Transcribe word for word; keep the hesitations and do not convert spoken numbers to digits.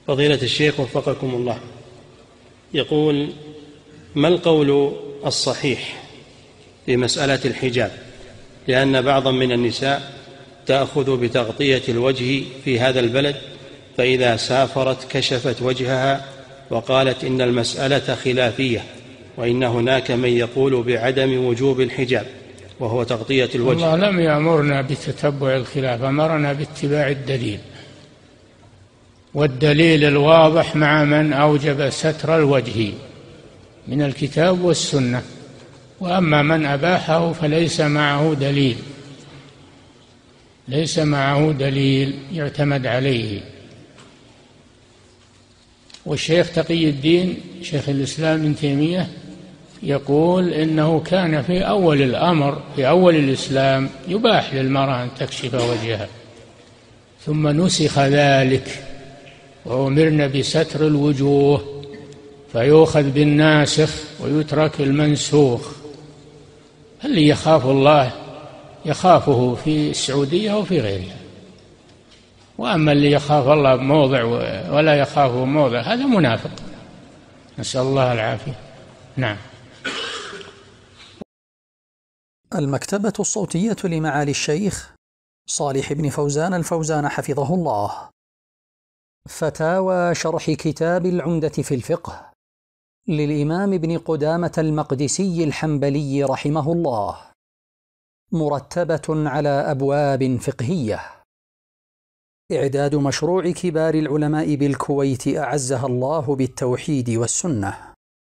فضيلة الشيخ وفقكم الله، يقول: ما القول الصحيح في مسألة الحجاب؟ لأن بعضا من النساء تأخذ بتغطية الوجه في هذا البلد، فإذا سافرت كشفت وجهها، وقالت إن المسألة خلافية، وإن هناك من يقول بعدم وجوب الحجاب وهو تغطية الوجه. الله لم يأمرنا بتتبع الخلاف، أمرنا باتباع الدليل، والدليل الواضح مع من أوجب ستر الوجه من الكتاب والسنة، وأما من أباحه فليس معه دليل، ليس معه دليل يعتمد عليه. والشيخ تقي الدين شيخ الإسلام ابن تيمية يقول إنه كان في أول الأمر في أول الإسلام يباح للمرأة أن تكشف وجهها، ثم نسخ ذلك وأمرنا بستر الوجوه، فيؤخذ بالناسخ ويترك المنسوخ. اللي يخاف الله يخافه في السعودية وفي غيرها، وأما اللي يخاف الله بموضع ولا يخافه موضع هذا منافق، نسأل الله العافية. نعم. المكتبة الصوتية لمعالي الشيخ صالح بن فوزان الفوزان حفظه الله. فتاوى شرح كتاب العمدة في الفقه للإمام ابن قدامة المقدسي الحنبلي رحمه الله، مرتبة على أبواب فقهية. إعداد مشروع كبار العلماء بالكويت أعزها الله بالتوحيد والسنة.